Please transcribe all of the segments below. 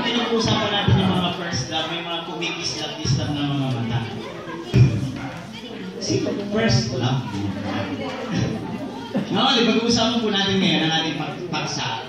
pinag-uusapan natin yung mga first love, may mga kumikis-love na mga mata. First love. No, pag-uusapan po natin ngayon ang ating paksa.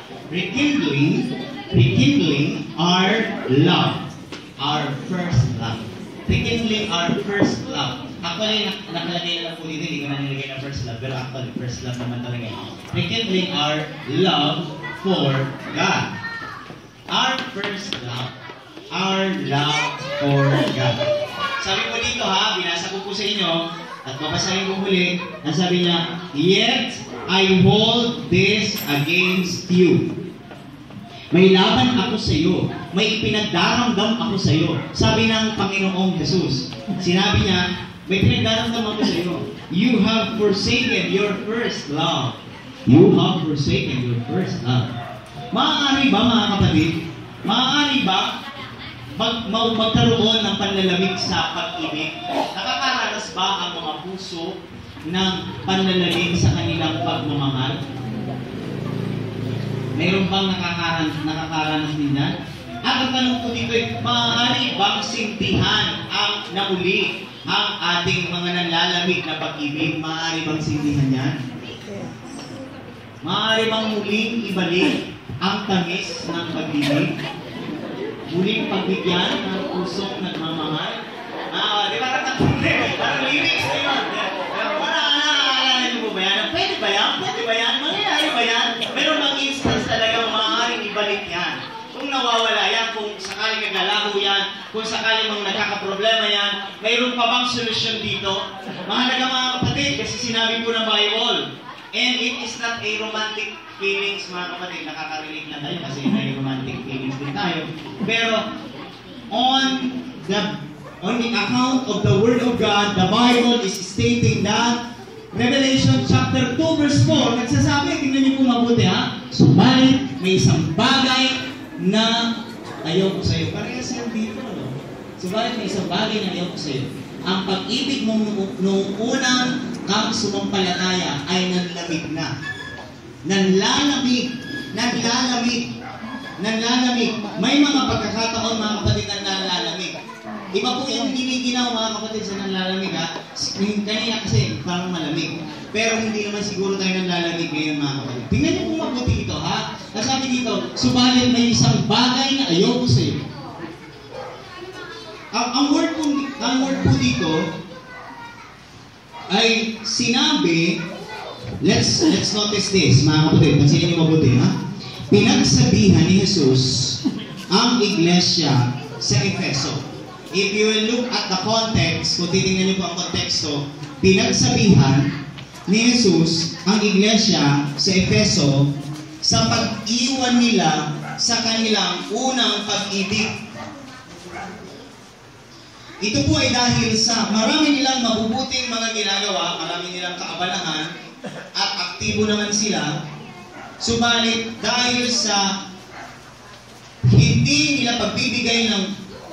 Rekindling our love. Our first love. Rekindling our first love. Actually, nakalagay na lang po dito, hindi ko na nilagay na first love, pero actually, first love naman talaga. Rekindling our love for God. Our first love. Our love for God. Sabi po dito ha, binasa ko po sa inyo, at babasahin ko muli, ang sabi niya, yet I hold this against you. May laban ako sa iyo. May ipinagdaramdam ako sa iyo. Sabi ng Panginoong Jesus. Sinabi niya, may pinagdaramdam ako sa iyo. You have forsaken your first love. You have forsaken your first love. Maaari ba mga kapatid? Maaari ba magkaroon ng panlalamig sa pag-ibig? Nakakaranas ba ang mga puso ng panlalamig sa kanilang pagmamahal? Mayroon bang nakakaranas din yan? At ang tanong ko dito ay, maaari bang sintihan ang namuli ang ating mga nanlalamig na pag-ibig? Maaari bang sintihan yan? Maaari bang muling ibalik ang tamis ng pag-ibig? Muling pagbigyan ng pusong nagmamahal? Di ba katakunin? Parang lyrics na yun. Parang niyo po ba yan? Pwede ba yan? Pwede ba yan? Mangyayari ba yan? Meron bang instance talagang maaaring ibalik yan? Kung nawawala yan, kung sakaling naglalaho yan, kung sakaling mga nagkakaproblema yan, mayroon pa bang solusyon dito? Mahalaga mga kapatid, kasi sinabi po ng Bible, and it is not a romantic feelings, mga kapatid, nakaka-relate na tayo kasi may romantic feelings din tayo. Pero, on the account of the Word of God, the Bible is stating that Revelation chapter 2 verse 4, nagsasabi, tingnan niyo po mabuti ha, subalit may isang bagay na ayaw ko sa iyo. Parehas yan dito, no? Subalit may isang bagay na ayaw ko sa iyo. Ang pag-ibig mo noong unang kang sumampalataya ay nanlamig na. Nanlalamig. May mga pagkakataon, mga kapatid, na nanlalamig. Iba po yung giniginaw, mga kapatid, sa nanlalamig, ha? Kanina kasi parang malamig. Pero hindi naman siguro tayo nanlalamig ngayon, mga kapatid. Tingnan niyo kung mabuti ito, ha? Nasabi dito, subalit may isang bagay na ayoko sa iyo. Ang word po dito ay sinabi, let's notice this, mga kapatid, pansinin niyo mabuti, ha? Pinagsabihan ni Jesus ang iglesia sa Efeso. If you will look at the context, kung titingnan niyo po ang konteksto, pinagsabihan ni Jesus ang iglesia sa Efeso sa pag-iwan nila sa kanilang unang pag-ibig. Ito po ay dahil sa marami nilang mabubuting mga ginagawa, marami nilang kaabalahan, at aktibo naman sila. Subalit dahil sa hindi nila pagbibigay ng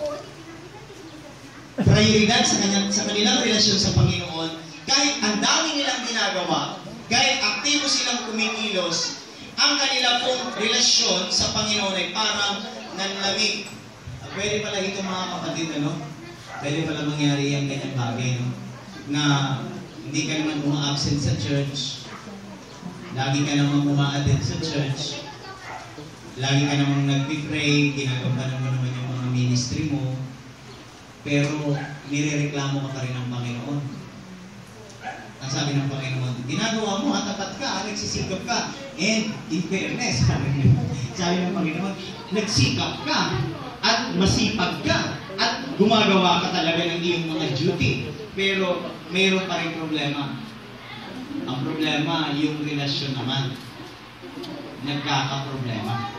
prioridad sa kanilang relasyon sa Panginoon, kahit ang dami nilang ginagawa, kahit aktibo silang kumikilos, ang kanilang pong relasyon sa Panginoon ay parang nanlamig. Pwede pala ito, mga kapatid, ano? Pwede pala mangyari yung ganyang bagay, no? Na hindi ka naman uma-absent sa church, lagi ka naman uma-attend sa church, lagi ka naman nag-pray, ginagawa naman yung mga ministry mo, pero nirereklamo ka pa rin ng Panginoon. Ang sabi ng Panginoon, ginagawa mo, tapat ka, nagsisikap ka, and in fairness, sabi ng Panginoon, nagsikap ka, at masipag ka, at gumagawa ka talaga ng iyong mga duty. Pero mayroon pa rin problema. Ang problema, yung relasyon naman, nagkakaproblema.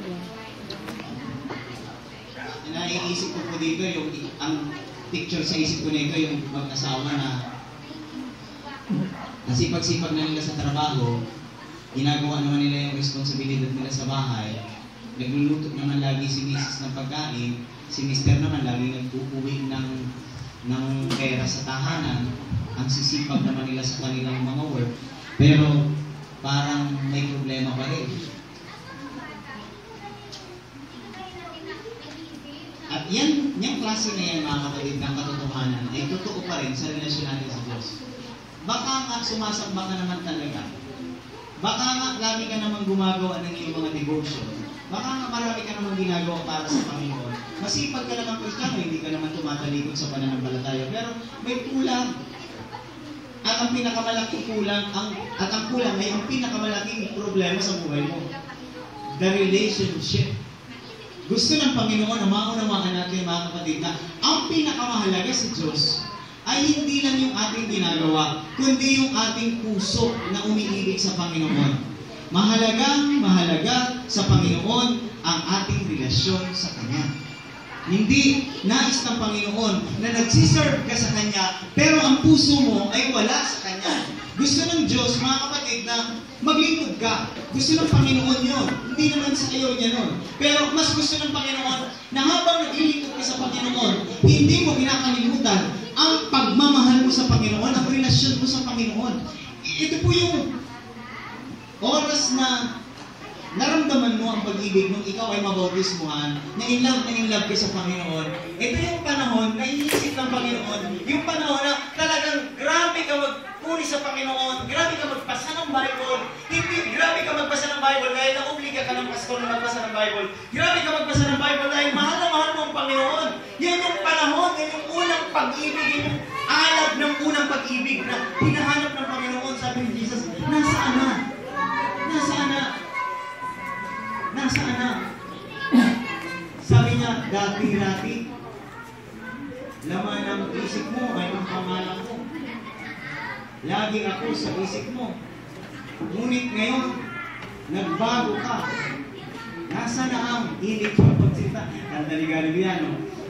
Naiisip ko po dito, ang picture sa isip ko nito, yung mag-asawa na nasipag-sipag na nila sa trabaho, ginagawa naman nila yung responsibilidad nila sa bahay, nagluluto naman lagi si Mrs. ng pagkain, si Mr. naman lagi nag-uuwi ng pera sa tahanan, ang sisipag naman nila sa kanilang mga work, pero parang may problema pa rin. yung klase na yan mga kapatid ng katotohanan ay totoo pa rin sa relasyon natin sa Diyos. Baka nga sumasamba ka naman talaga. Baka nga lagi ka naman gumagawa ng iyong mga devotion. Baka nga marami ka naman ginagawa para sa Panginoon. Masipag ka naman Kristiyano, hindi ka naman tumatalikod sa pananampalataya. Pero may kulang. At ang pinakamalaking kulang, ang kulang ay ang pinakamalaking problema sa buhay mo. The relationship. Gusto ng Panginoon na maunawaan natin mga kapatid na ang pinakamahalaga sa Diyos ay hindi lang yung ating ginagawa, kundi yung ating puso na umiibig sa Panginoon. Mahalaga sa Panginoon ang ating relasyon sa Kanya. Hindi nais ng Panginoon na nagsiserve ka sa Kanya, pero ang puso mo ay wala sa Kanya. Gusto ng Diyos, mga kapatid, na maglingkod ka. Gusto ng Panginoon yun. Hindi naman sa iyo niya nun. Pero mas gusto ng Panginoon na habang naglilingkod ka sa Panginoon, hindi mo kinakalimutan ang pagmamahal mo sa Panginoon, ang relasyon mo sa Panginoon. Ito po yung oras na naramdaman mo ang pag-ibig nung ikaw ay mabautismuhan, na in love ka sa Panginoon. Ito yung panahon na iisip ng Panginoon, yung panahon na talagang grabe ka magpuri sa Panginoon, grabe ka magbasa ng Bible, hindi grabe ka magbasa ng Bible dahil na-obliga ka ng pastor na magbasa ng Bible, grabe ka magbasa ng Bible dahil mahal na mahal mo ang Panginoon. Yan yung panahon, yan yung unang pag-ibig, yan yung alab ng unang pag-ibig na hinahanap ng Panginoon. Sabi ni Jesus, nasaan na? Nasaan na? Nasaan na? Sabi niya, dati-dati, laman ng isip mo ay ang pangalan mo. Lagi ako sa isip mo. Ngunit ngayon, nagbago ka. Nasaan na ang hilig ng pagsita? Kanta ni Galiliano.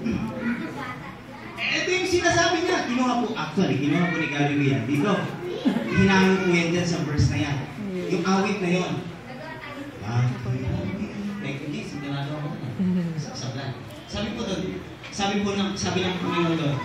Ito yung sinasabi niya. Kinuha po ni Galilea. Dito, hinangin ko yan dyan sa verse na yan. Yung awit na yun. Sabi ng Panginoon doon,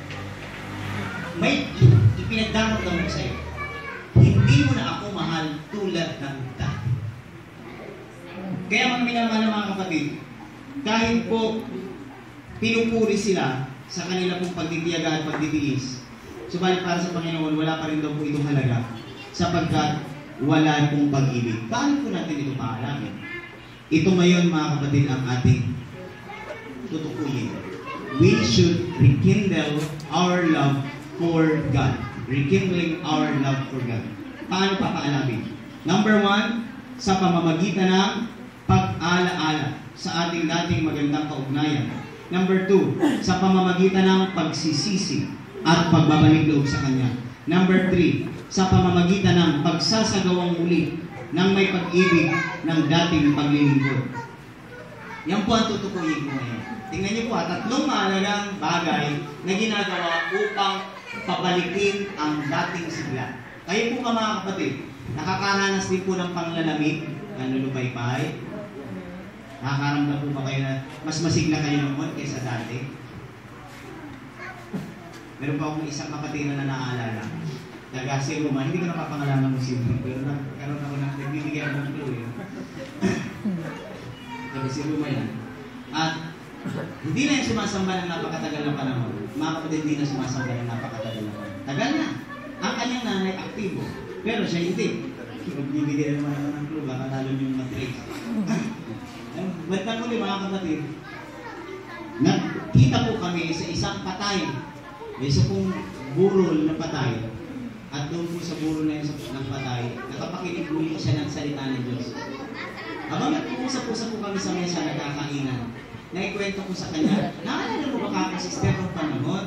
may ipinagdamag-damag ko sa'yo. Hindi mo na ako mahal tulad ng dati. Kaya mga minamahal ng mga kapatid, kahit po pinupuri sila sa kanila pong pagtitiyaga at pagtitiis, subalit para sa Panginoon, wala pa rin daw po itong halaga sapagkat wala pong pag-ibig. Paano po natin ito maalamin? Ito ngayon mga kapatid ang ating tutukuyin. We should rekindle our love for God. Rekindling our love for God. Paano papaalamin? Number 1, sa pamamagitan ng pag-alaala sa ating dating magandang kaugnayan. Number 2, sa pamamagitan ng pagsisisi at pagbabalik loob sa Kanya. Number 3, sa pamamagitan ng pagsasagawang muli ng may pag-ibig ng dating paglilingkod. Yan po ang tutukuyin ko ngayon. Tingnan niyo po, 3 mahalagang bagay na ginagawa upang papalikin ang dating sigla. Kayo po mga kapatid, nakakaranas din po ng panglalamig, nanlulupaypay. Nakakaramdam po ba kayo na mas masigla kayo noon kaysa dati? Meron pa akong isang kapatid na naaalala. Taga si Roma, hindi ko napapangalaman mo si Roma, pero nagkaroon ako ng nagbibigyan ng clue. Taga si Roma yan. At hindi na yung sumasamba ng napakatagal na panahon. Mga kapatid, hindi na sumasamba ng napakatagal na panahon. Tagal na. Ang kanyang nanay aktibo. Pero siya hindi. Magbibigyan naman ako ng clue, baka talo yung matrix. Balikan muli mga kapatid, nakita po kami sa isang patay. May isa pong burol na patay. At doon po sa burol na yun ng patay, nakapakinig muli siya ng salita ng Diyos. Habang nag-uusap-usap po kami sa mesa nagkakainan, naikwento ko sa kanya, naalala mo ba sister ng panahon?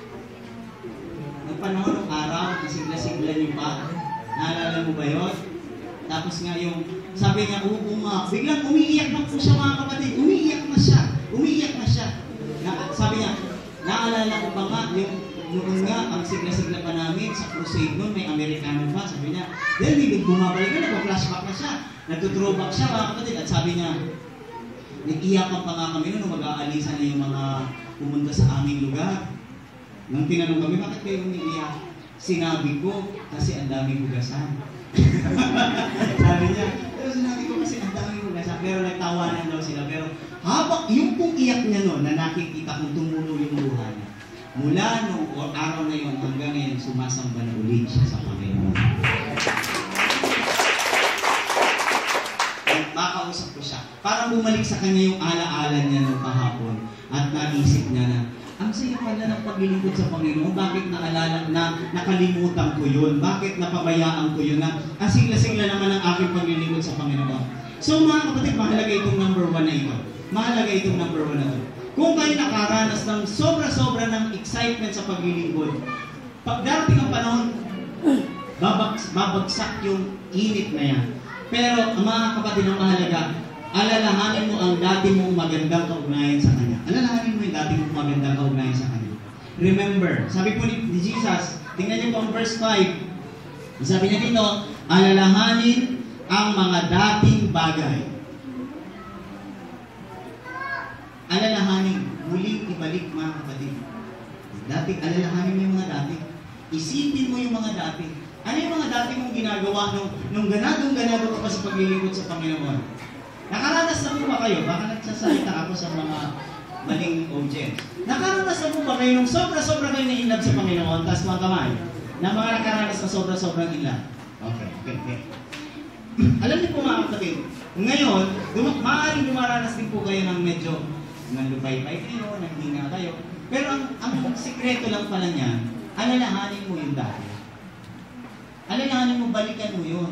Ng panahon ng araw, nasigla-sigla niyo pa. Naalala mo ba yun? Tapos nga yung, sabi niya, oo nga, biglang umiiyak na po siya mga kapatid. Umiiyak na siya. Sabi niya, naalala ko pa nga, noon nga, ang sigla-sigla pa namin sa crusade noon, may Amerikano pa. Sabi niya, dahil hindi bumabalik na, nag-flashback na siya. Nagtutrowback siya mga kapatid. At sabi niya, nag-iyakan pa nga kami noon, mag-aalisa na yung mga pumunta sa aming lugar. Nung tinanong kami, bakit kayo umiiyak? Sinabi ko, kasi ang daming hugasan. Sabi niya, pero sinabi ko kasi ang daming hugasan. Pero nagtawanan daw sila. Pero yung pong iyak niya noon na nakikita kong tumulo yung luha niya, mula nung araw na yun hanggang ngayon, sumasamba na ulit siya sa Panginoon. At makausap ko siya. Parang bumalik sa kanya yung alaala niya nung kahapon at naisip niya na, ang saya pala ng paglilingkod sa Panginoon, bakit nakalimutan ko yun? Bakit napabayaan ko yun na asigla-sigla naman ang aking paglilingkod sa Panginoon? So mga kapatid, mahalaga itong number 1 na ito. Mahalaga itong number 1 na ito. Kung kayo nakaranas ng sobra-sobra ng excitement sa paglilingkod, pag darating ang panahon, babagsak yung init na yan. Pero mga kapatid, ang mahalaga, alalahanin mo ang dati mong magandang kaugnayan sa Kanya. Alalahanin mo yung dati mong magandang kaugnayan sa Kanya. Remember, sabi po ni Jesus, tingnan niyo po ang verse 5. Sabi niya dito, alalahanin ang mga dating bagay. Alalahanin, muling ibalik mga kapatid. Alalahanin mo yung mga dati. Isipin mo yung mga dati. Ano yung mga dati mong ginagawa nung ganadong-ganado ka pa sa paglilingkod sa Panginoon? Nakaranas na po ba kayo? Baka nagsasalita ako sa mga maling audience. Nakaranas na po ba kayo nung sobra-sobra kayo na-inlove sa Panginoon, tapos mga kamay? Na mga nakaranas na sobra-sobrang inlove? Okay. Alam niyo po mga kapatid, ngayon, maaaring dumaranas din po kayo ng medyo nalupay-pay kayo, nanghinga kayo. Pero ang sikreto lang pala niyan, alalahanin mo yung dati. Alalahanin mo, balikan mo yun.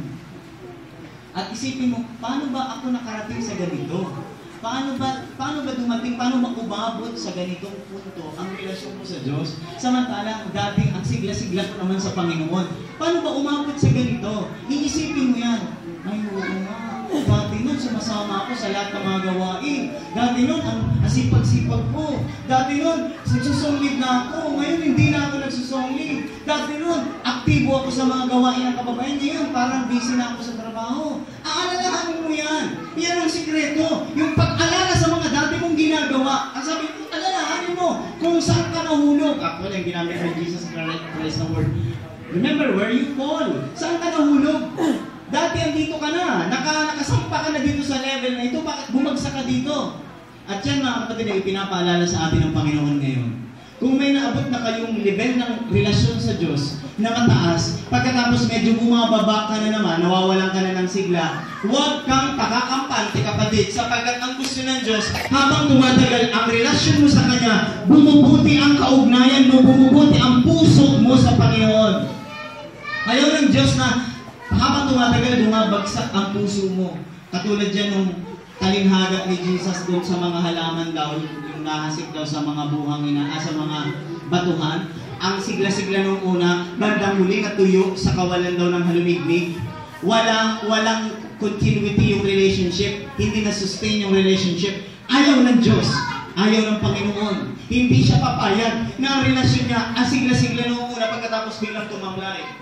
At isipin mo, paano ba ako nakarating sa ganito? Paano ba dumating, paano makubabot sa ganitong punto ang relasyon mo sa Diyos? Samantala, dating ang sigla-sigla ko naman sa Panginoon. Paano ba umabot sa ganito? Iisipin mo yan. Ay, oo nga. Dati nun, sumasama ako sa lahat ng mga gawain. Dati nun, ang sipag-sipag ko. Dati nun, nagsusunglit na ako. Ngayon, hindi na ako nagsusunglit. Dati nun, aktibo ako sa mga gawain ng kababayan. Ngayon, parang busy na ako sa trabaho. Aalalahanin mo yan. Yan ang sikreto. Yung pag-alala sa mga dati mong ginagawa. Ang sabi ko, alalahanin mo kung saan ka nahulog. Actually, ang ginamit ng Jesus Christ ng word. Remember where you fall. Saan ka nahulog? Dati andito ka na, nakasampa ka na dito sa level na ito, bakit bumagsak ka dito? At yan mga kapatid ay pinapaalala sa atin ng Panginoon ngayon. Kung may naabot na kayong level ng relasyon sa Diyos na mataas, pagkatapos medyo bumababa ka na naman, nawawalan ka na ng sigla, huwag kang pakakampante kapatid, sapagkat ang gusto ng Diyos, habang tumatagal ang relasyon mo sa Kanya, bumubuti ang kaugnayan mo, bumubuti ang puso mo sa Panginoon. Ayaw ng Diyos na habang tumatagal, bumabagsak ang puso mo. Katulad dyan nung talinhaga ni Jesus doon sa mga halaman daw, yung nahasik daw sa mga buhang sa mga batuhan. Ang sigla-sigla nung una, bandang huli natuyo sa kawalan daw ng halumigmig. Walang continuity yung relationship. Hindi na-sustain yung relationship. Ayaw ng Diyos. Ayaw ng Panginoon. Hindi siya papayag na ang relasyon niya, ang sigla-sigla nung una pagkatapos biglang tumamlay.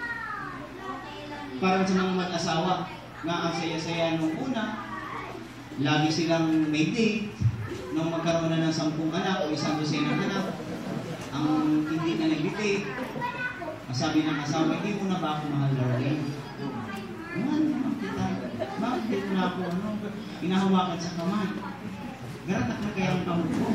Parang sa mga mag-asawa na ang saya-saya nung una, lagi silang may date, nung magkaroon na ng 10 anak o 1 dosenang anak, ang hindi na nag-date, ang sabi ng asawa, hindi mo na ba ako mahal, darling? Mahal naman kita. Bakit mo na ako, inahawakan sa kamay? Garatak na kaya ang kamay ko.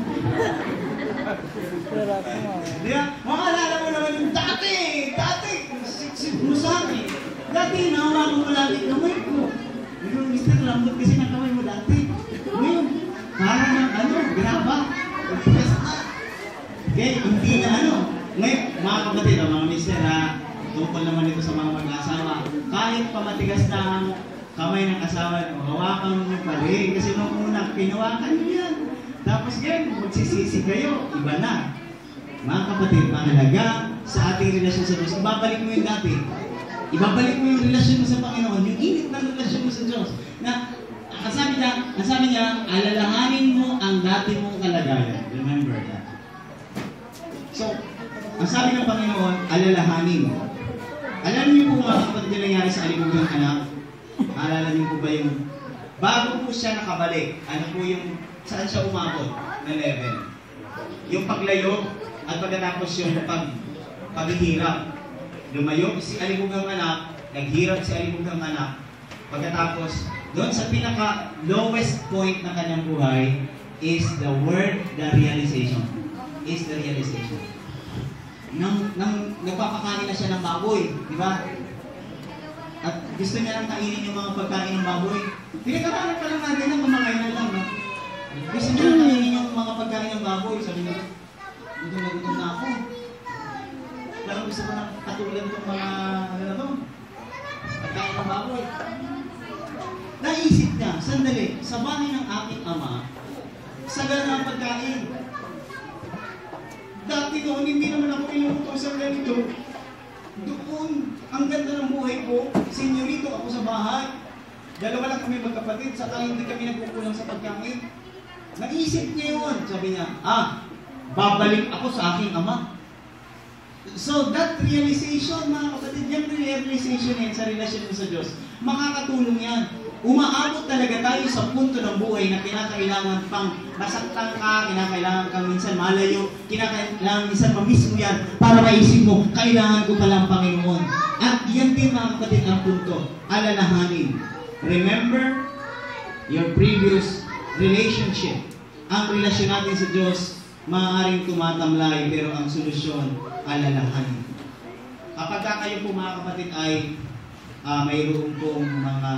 Diba? Makalala mo naman yung dati, siguro sa akin. Dati, nahawakan mo lagi kamay ko. Pero, Mr. Lambot kasi na kamay mo dati. Ngayon, parang graba. Okay, hindi na Ngayon, mga kapatid, mga mister, tungkol naman ito sa mga mag-asawa. Kahit pamatigas na ang kamay ng asawa mo, hawakan mo pa rin. Kasi nung una, pinawakan mo yan. Tapos ngayon, magsisisi kayo, iba na. Mga kapatid, mahalaga sa ating relasyon sa Diyos. Ibabalik mo yung dati. Ibabalik mo yung relasyon mo sa Panginoon, yung init ng relasyon mo sa Diyos. Na, ang sabi niya, alalahanin mo ang dati mong kalagayan. Remember that. So, ang sabi ng Panginoon, alalahanin mo. Alam niyo po mga kapatid na nangyari sa alibugang anak? Alala niyo po ba yung, bago po siya nakabalik, ano po yung, saan siya umabot na level? Yung paglayo at pagkatapos yung paghihirap. Lumayo si alibugang anak, naghirap si alibugang anak, pagkatapos Doon sa pinaka-lowest point ng kanyang buhay is the word, the realization. Is the realization. Nang nagpapakain na siya ng baboy, di ba? At gusto niya lang kainin yung mga pagkain ng baboy. Pinagkakaroon pa lang natin ng mamakain na lang, no? Gusto niya lang kainin yung mga pagkain ng baboy. Sabi niya, gutom na ako. Parang gusto ko na katulad ng mga, ano na to? Pagkain ng baboy. Naisip niya, sandali, sa bahay ng aking ama, sagana ang pagkain. Dati noon, hindi naman ako inuutosan ganito. Doon, ang ganda ng buhay ko, senyorito ako sa bahay. Dalawa lang kami magkapatid, saka hindi kami nagkukulang sa pagkain. Naisip niya yun. Sabi niya, babalik ako sa aking ama. So that realization, mga kapatid, yung realization yan sa relasyon mo sa Diyos, makakatulong yan. Umaabot talaga tayo sa punto ng buhay na kinakailangan pang nasaktan ka, kinakailangan kang minsan malayo, kinakailangan minsan mamiss mo yan para maisip mo, kailangan ko palang Panginoon. At yan din, mga kapatid, ang punto. Alalahanin. Remember your previous relationship. Ang relasyon natin sa Diyos, maaaring tumatamlay, pero ang solusyon, alalahanin. Kapag kayo po, mga kapatid, ay mayroon pong mga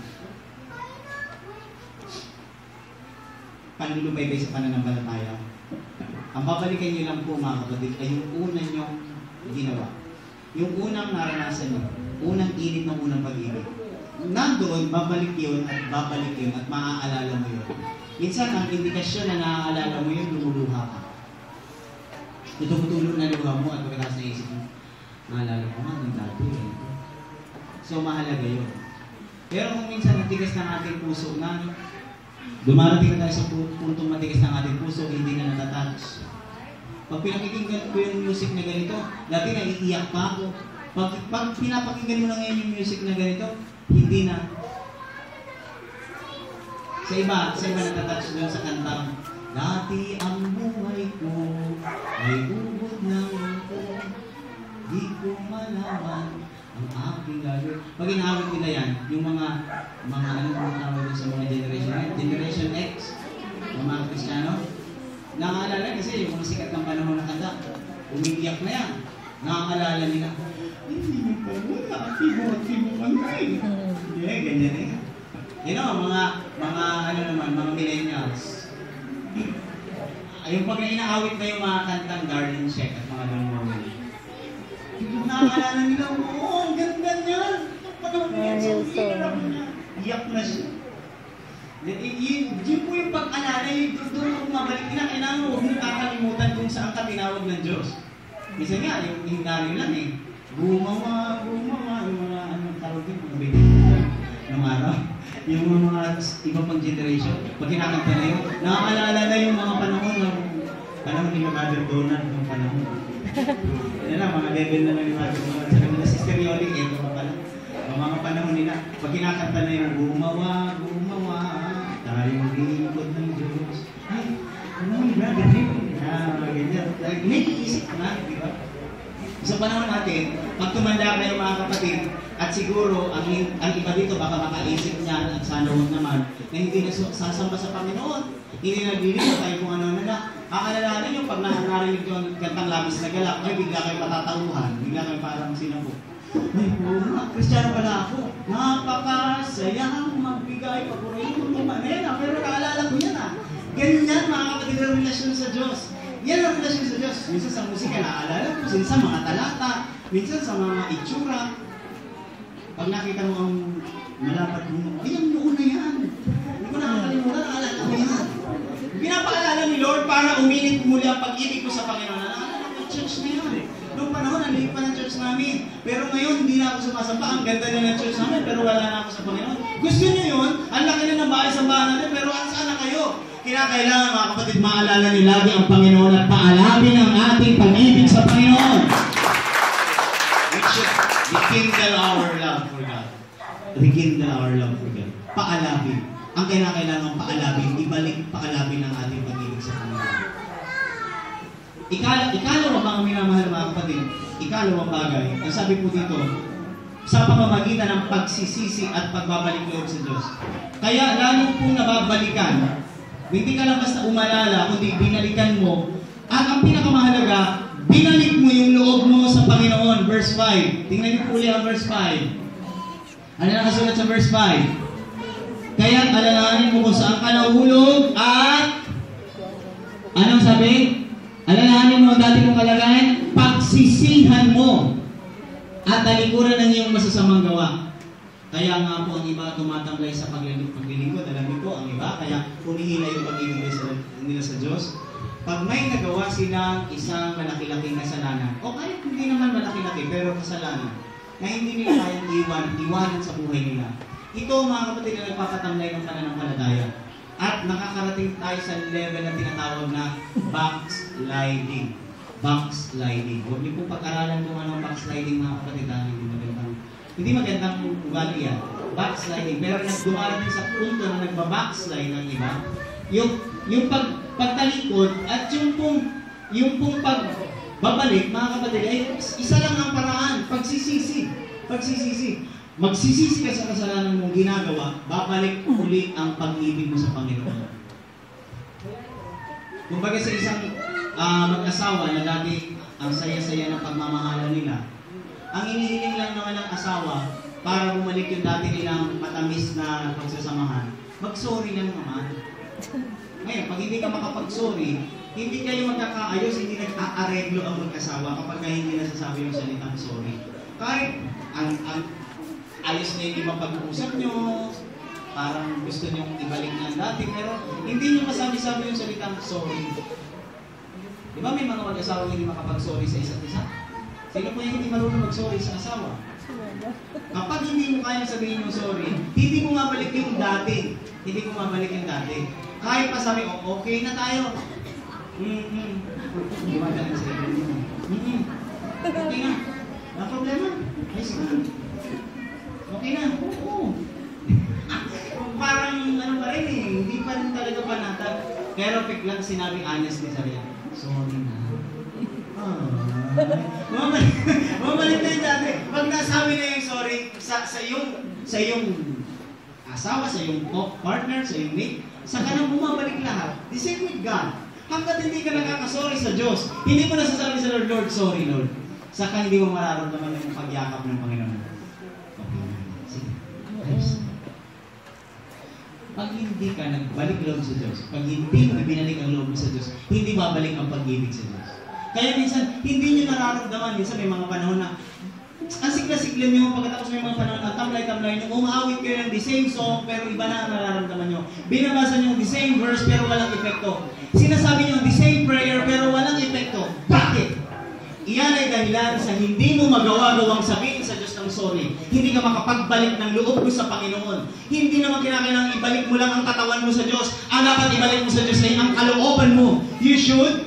panlulubaybay sa pananampalataya, ang babalikan niyo lang po, mga kapatid, ay yung unang niyong ginawa. Yung unang naranasan niyo, unang init ng unang pag-ibig. Nandoon, babalik yun at maaalala mo yun. Minsan, ang indikasyon na naaalala mo yun, lumuluha ka. Tutulog na luha mo at pagkatapos naisip mo, naalala ko nga, nung dati eh. So, mahalaga yun. Pero kung minsan matigas ng ating puso na, dumarating na tayo sa puntong matigas ng ating puso, hindi na natatouch. Pag pinakikinggan ko yung music na ganito, dati naiiyak pa ako. Pag pinapakinggan mo na ngayon yung music na ganito, hindi na. Sa iba natatouch doon sa kantang, dati ang buhay ko ay ubod ng mundo, di ko malaman ang aking gagawin. Pag inawit nila yan, yung mga anong tawag sa mga Generation X, mga Kristiyano, nakaalala kasi yung mga sikat ng panahon na kanta, umiiyak na yan. Nakaalala nila, hindi mo pa wala, tibo kantay. Yeah, ganyan eh. You know, mga millennials. Yung pag inaawit na yung mga kantang Garden Check at mga ganun. Nakaalala nila, ang ganda niya. Panahon niya, iyak na siya. Yun po yung pag-alala, doon kung mabalik na, kailangan huwag mong kakalimutan kung saan ka tinawag ng Diyos. Minsan nga, yung hindarin lang eh. Gumawa, yung mga tawag din, mga baby ng araw. Yung mga iba pang generation, pag kinakanta na yun, nakaalala na yung mga panahon ni Mother Donald ng panahon. Yan na, mga level na ni Mother Donald. Sabi na, Sister Yoli, ito pa pala. Ang mga panahon nila, pag kinakanta na yung gumawa, tayong lingkod ng Diyos. Ay, ano yung brother name? Ganyan. May iisip na, di ba? Sa panahon natin, pag tumanda kayo mga kapatid, at siguro, ang iba dito, baka makaisip niyan at sana huwag naman, na hindi na sasamba sa Panginoon. Hindi naglilito tayo kung ano na. Aalalahanin nyo, pag narinig yung kantang labis na galak, ay bigla kayo matatauhan, bigla kayo parang sinapo. Ay, Kristiyano pala ako. Napakasayang magbigay paborito ng manera. Pero naalala ko yan Ganyan mga kapatid ang relasyon sa Diyos. Yan ang relasyon sa Diyos. Minsan sa musika naaalala ko, minsan sa mga talata, minsan sa mga itsura. Pag nakita mo ang malapad mo, ay, ang noon na yan. Hindi ko nakakalimutan, naalala ko yan. Pinapaalala ni Lord para uminit muli ang pag-ibig ko sa Panginoon. Naalala ko yung church na yun. Noong panahon, naliit pa ng church namin. Pero ngayon, hindi na ako sumasamba. Ang ganda na ng church namin, pero wala na ako sa Panginoon. Gusto niyo yun? Ang laki na ng bahay-sambahan natin, pero saan na kayo? Kinakailangan, mga kapatid, maalala niyo lagi ang Panginoon at paalabin ang ating pag-ibig sa Panginoon. We should rekindle our love for God. Rekindle our love for God. Paalabin. Ang kailangan paalabin, ibalik paalabin ang ating pag-ibig sa Panginoon. Ikalawa mga minamahal mga kapatid, ikalawang bagay, ang sabi po dito, sa pamamagitan ng pagsisisi at pagbabalik loob sa Diyos. Kaya lalo pong nababalikan, hindi ka lang basta umalala, kundi binalikan mo. At ang pinakamahalaga, binalik mo yung loob mo sa Panginoon. Verse 5. Tingnan niyo po ulit ang verse 5. Ano nakasulat sa verse 5? Kaya alalahanin mo kung saan ka nahulog at anong sabi? Alalahanin mo ang dati mong kalagayan, pagsisihan mo at talikuran ng iyong masasamang gawa. Kaya nga po ang iba tumatamlay sa paglilingkod. Alam niyo po, ang iba, kaya humihina yung pag-ibig nila sa Diyos. Pag may nagawa silang isang malaki-laking kasalanan, o kahit hindi naman malaki-laki, pero kasalanan, na hindi nila kayang iwanan sa buhay nila. Ito, mga kapatid, na nagpapatamlay ng pananampalataya. At nakakarating tayo sa level na tinatawag na backsliding. Backsliding. Huwag niyo po pag-aralan kung ano backsliding, mga kapatid, hindi magandang ugali yan. Backsliding. Pero nagdumarating sa punto na nagbabackslide ng iba, yung pagtalikod at yung pong pagbabalik, mga kapatid, ay isa lang ang paraan. Pagsisisi. Magsisisi ka sa kasalanan mong ginagawa, babalik uli ang pag-ibig mo sa Panginoon. Kumbaga sa isang mag-asawa na dati ang saya-saya ng pagmamahalan nila, ang inihiling lang naman ng asawa para bumalik yung dati nilang matamis na pagsasamahan, mag-sorry na naman. Ngayon, pag hindi ka makapag-sorry, hindi kayo magkakaayos, hindi nag-aareglo ang mag-asawa kapag hindi nasasabi yung salitang sorry. Kahit ang ayos na yung mapag-uusap nyo, parang gusto nyo ibalik na dati, pero hindi nyo masabi-sabi yung salitang sorry. Di ba may mga mag-asawa hindi makapag-sorry sa isa't isa? Sino po yung hindi marunong mag-sorry sa asawa? Kapag hindi mo kaya sabihin yung sorry, hindi mo mabalik yung dati. Hindi mo mabalik yung dati. Kahit pa sabi, okay na tayo. Gumagana sa iyo. Okay na. Wala problema. Ay, sige. Okay na. Oo. Parang ano pa rin eh. Hindi pa rin talaga panatag. Pero biglang sinabi honest ni Saria, sorry na. Mabalik na yung dati. Pag nasabi na yung sorry sa iyong asawa, sa iyong partner, sa iyong mate, saka nang bumabalik lahat. The same with God. Hanggat hindi ka nakakasorry sa Diyos, hindi mo nasasabi sa Lord, Lord, sorry Lord. Saka hindi mo mararamdaman yung pagyakap ng Panginoon. Okay. Sige. Ayos. Pag hindi ka nagbalik loob sa Diyos, pag hindi mo binalik ang loob mo sa Diyos, hindi babalik ang pag-ibig sa Diyos. Kaya minsan, hindi nyo nararamdaman. Minsan may mga panahon na ang sigla-sigla nyo, pagkatapos may mga panahon na tamlay-tamlay nyo, umaawit kayo ng the same song, pero iba na ang nararamdaman nyo. Binabasa nyo the same verse, pero walang epekto. Sinasabi nyo the same prayer, pero walang epekto. Bakit? Iyan ay dahilan sa hindi mo magawa-gawang sabihin sa Diyos ng sorry. Hindi ka makapagbalik ng loob mo sa Panginoon. Hindi naman kinakailangan ibalik mo lang ang katawan mo sa Diyos. Ang dapat ibalik mo sa Diyos ay ang kalooban mo. You should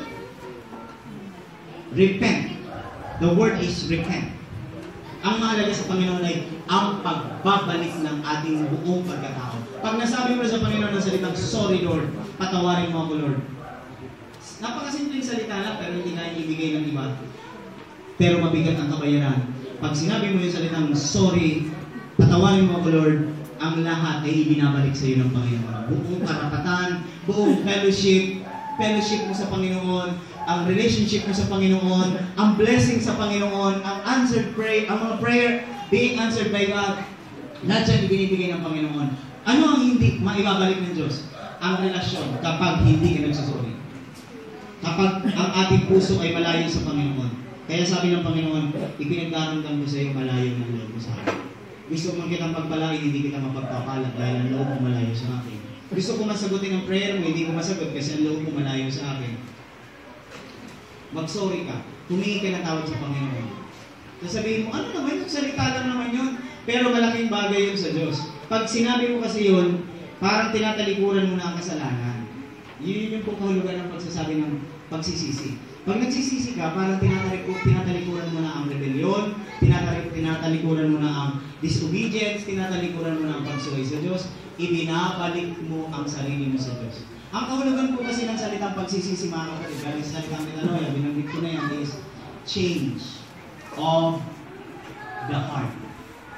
repent. The word is repent. Ang mahalaga sa Panginoon ay ang pagbabalik ng ating buong pagkatao. Pag nasabi mo sa Panginoon ng salitang, sorry Lord, patawarin mo ako Lord. Napakasimpleng salita lang, pero hindi na ibigay ng iba. Pero mabigat ang kabayaran. Pag sinabi mo yung salitang, sorry, patawarin mo ako Lord, ang lahat ay ibinabalik sa iyo ng Panginoon. Buong karapatan, buong fellowship mo sa Panginoon, ang relationship mo sa Panginoon, ang blessing sa Panginoon, ang answered prayer, ang mga prayer being answered by God, lahat yan ibinibigay ng Panginoon. Ano ang hindi maibabalik ng Diyos? Ang relasyon kapag hindi ka nagsusuri. Kapag ang ating puso ay malayo sa Panginoon. Kaya sabi ng Panginoon, ipinagdaramdam ko sa iyo malayo ng loob mo sa akin. Gusto mo kitang pagpalain, hindi kita mapagpapalat dahil ang loob mo malayo sa akin. Gusto ko masagutin ang prayer mo, hindi ko masagot kasi ang loob mo malayo sa akin. Mag-sorry ka. Humingi ka ng tawad sa Panginoon. Sasabihin mo, ano naman yung salita lang naman yun? Pero malaking bagay yun sa Diyos. Pag sinabi mo kasi yun, parang tinatalikuran mo na ang kasalanan. Yun yung kahulugan ng pagsasabi ng pagsisisi. Pag nagsisisi ka, parang tinatalikuran mo na ang rebellion, tinatalikuran mo na ang disobedience, tinatalikuran mo na ang pagsuway sa Diyos, ibinabalik mo ang sarili mo sa Diyos. Ang kahulugan po kasi ng salitang pagsisisi, mga kapatid, galing sa salitang metanoia, binanggit ko na yan, is change of the heart.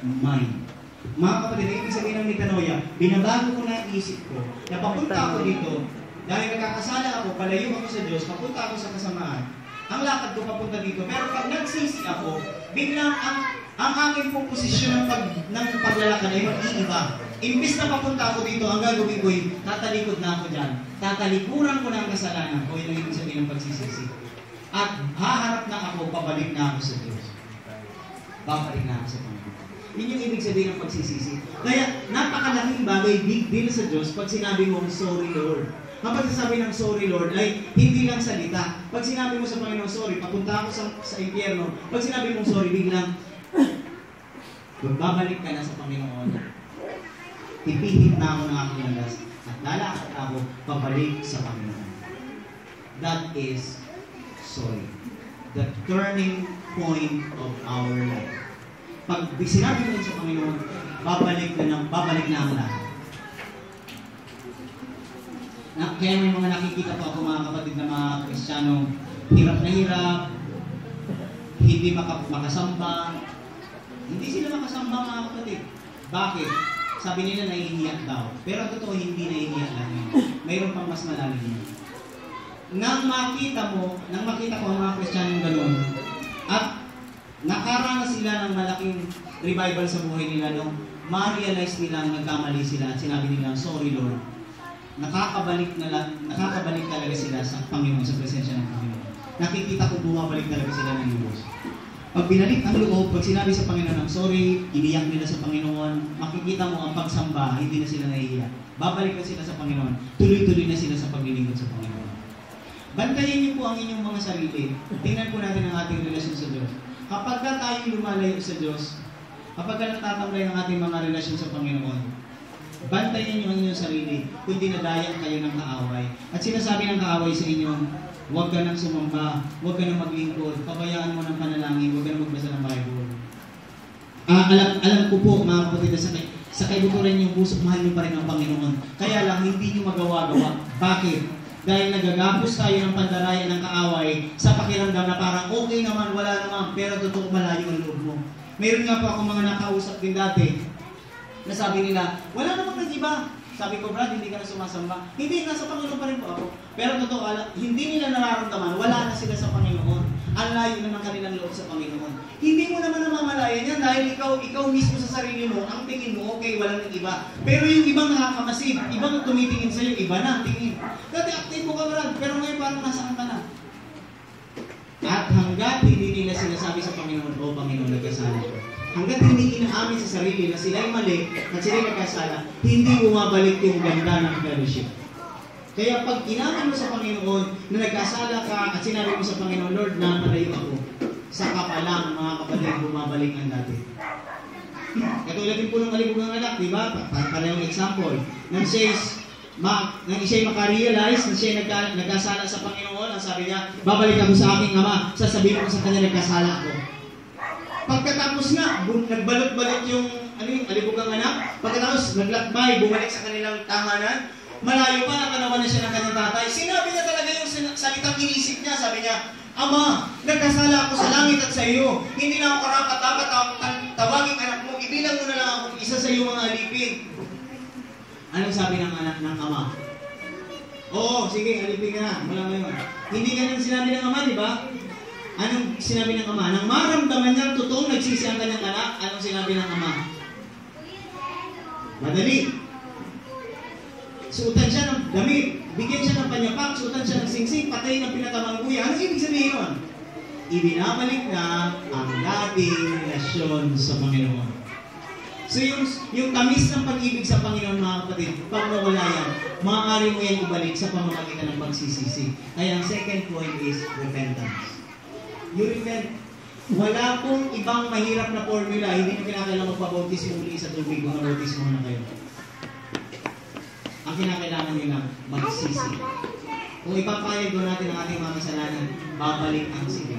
mind. Mga kapatid, ibig sabihin ng metanoia, binabago ko na ang isip ko, na papunta ako dito, dahil nagkakasala ako, palayo ako sa Diyos, papunta ako sa kasamaan, ang lakad ko papunta dito. Pero pag nagsisi ako, biglang ang aking pong posisyon ng paglalakad ay mag-iiba. Imbis na papunta ako dito, ang gagawin ko ay tatalikod na ako dyan. Tatalikuran ko na ang kasalanan ko, yun ang ibig sabihin ng pagsisisi. At haharap na ako, pabalik na ako sa Diyos. Babalik na ako sa Panginoon. Yun yung ibig sabihin ng pagsisisi. Kaya napakalaking bagay, big deal sa Diyos pag sinabi mo, sorry Lord. Kapag sabi ng sorry Lord ay hindi lang salita. Pag sinabi mo sa Panginoon, sorry, papunta ako sa impyerno. Pag sinabi mo sorry, biglang babalik ka na sa Panginoon. Pipihit na ako ng aking landas at lalakad ako pabalik sa Panginoon. That is sorry. The turning point of our life. Pag sinabi mo sa Panginoon, babalik na ang lahat. Kaya may mga nakikita po ako mga kapatid na mga Kristiyano, hirap na hirap, hindi makasamba. Hindi sila makasamba mga kapatid. Bakit? Sabi nila nahihiyak daw. Pero totoo, hindi nahihiyak lang yun. Mayroon pang mas malalim yun. Nang makita ko ang mga Kristiyano gano'n, at nakaranas sila ng malaking revival sa buhay nila nung ma-realize nila nagkamali sila at sinabi nila, sorry Lord. Nakakabalik talaga sila sa Panginoon, sa presensya ng Panginoon. Nakikita ko bumabalik talaga sila ng Diyos. Pag binalik ang loob, pag sinabi sa Panginoon ng sorry, iniyak nila sa Panginoon, makikita mo ang pagsamba, hindi na sila nahihiya. Babalik na sila sa Panginoon, tuloy-tuloy na sila sa paglilingkod sa Panginoon. Bantayan niyo po ang inyong mga sarili. Tingnan po natin ang ating relasyon sa Diyos. Kapag ka tayo lumalayo sa Diyos, kapag ka natatamlay ang ating mga relasyon sa Panginoon, bantayan niyo ang inyong sarili kung dinadayan kayo ng kaaway. At sinasabi ng kaaway sa inyo, huwag ka nang sumamba, huwag ka nang maglingkod, pabayaan mo ng panalangin, huwag ka nang magbasa ng Bible. Alam ko po, mga kapatid, sa kaibuturan yung puso, mahal niyo pa rin ang Panginoon. Kaya lang, hindi niyo magawa-gawa. Bakit? Dahil nagagapos tayo ng pandarayan ng kaaway sa pakiramdam na parang okay naman, wala naman, pero totoo malayo ang loob mo. Mayroon nga po akong mga nakausap din dati, na sabi nila, wala namang nag-iba. Sabi ko, Brad, hindi ka na sumasamba. Hindi, nasa Panginoon pa rin po ako. Pero totoo, hindi nila nararamdaman, wala na sila sa Panginoon. Ang layo na ng kanilang loob sa Panginoon. Hindi mo naman namamalayan yan dahil ikaw mismo sa sarili mo, ang tingin mo, okay, walang nag-iba. Pero yung ibang nakakamasid, ibang tumitingin sa'yo, iba na ang tingin. Dati active mo ka, Brad, pero ngayon parang nasaan ka na. At hanggat hindi nila sinasabi sa Panginoon, o Panginoon, nagkasala ko. Hanggat hindi inaamin sa sarili na sila'y mali at sila'y nagkasala, hindi bumabalik yung ganda ng fellowship. Kaya pag inamin mo sa Panginoon na nagkasala ka at sinabi mo sa Panginoon, Lord, namalayo ako, saka pa lang, mga kapatid, bumabalik ang dati. Katulad din po ng kalibugang anak, di ba? Parehong example. Nang siya'y makarealize na siya'y nagkasala sa Panginoon, ang sabi niya, babalik ako sa aking ama, sasabihin ko sa kanya, nagkasala ako. Pagkatapos nga, nagbalot-balot yung alibugang anak, pagkatapos naglakbay, bumalik sa kanilang tahanan, malayo pa, nakanawan na siya ng kanyang tatay. Sinabi niya talaga yung salitang inisip niya, sabi niya, Ama, nagkasala ako sa langit at sa iyo. Hindi na ako karapat-dapat tawagin anak mo, ibilang mo na lang ako isa sa iyo mga alipin. Anong sabi ng anak ng ama? Oo, sige, alipin ka na, wala ngayon. Hindi ganun sinabi ng ama, di ba? Anong sinabi ng ama? Nang maramdaman niyang totoong nagsisi ang kanyang anak, anong sinabi ng ama? Madali. Suotan siya ng damit, bigyan siya ng panyapak, suotan siya ng singsing, patay ng pinatamang kuya. Anong ibig sabihin nun? Ibinabalik na ang dating relasyon sa Panginoon. So yung tamis ng pag-ibig sa Panginoon, mga kapatid, pag nawala yan, maaari mo yan ibalik sa pamamagitan ng pagsisisi. Kaya ang second point is repentance. You repent. Wala pong ibang mahirap na formula. Hindi mo kinakailangan magpabautismo muli sa tubig kung nabautismo na kayo. Ang kinakailangan nyo lang, magsisi. Kung ipapayag doon natin ang ating mga kasalanan, babalik ang sigla.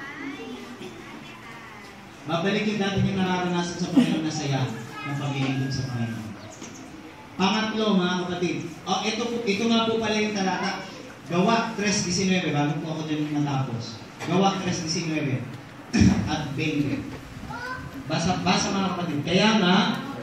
Babalik yung dati yung nararanasan sa Panginoon na saya ng paglilingkod sa Panginoon. Pangatlo, mga kapatid. Ito nga po pala yung talata. Gawa 3:19, bago po ako dyan natapos. Gawa 3:19 at 20. Basa mga kapatid. Kaya nga,